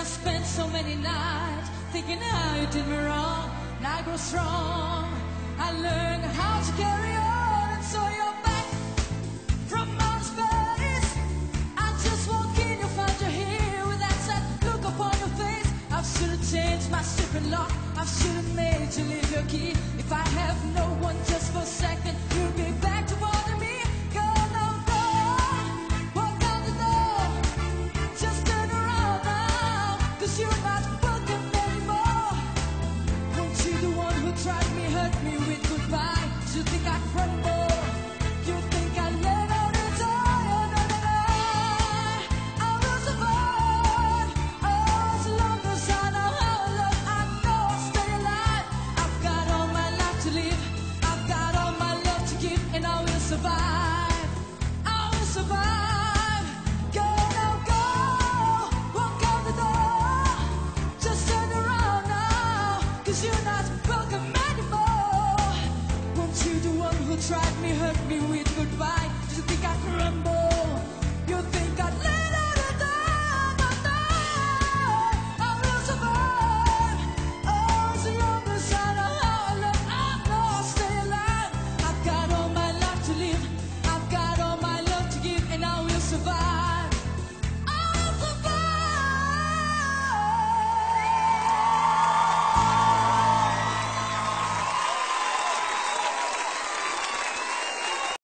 spent so many nights thinking how you did me wrong. And I grow strong. I learned how to carry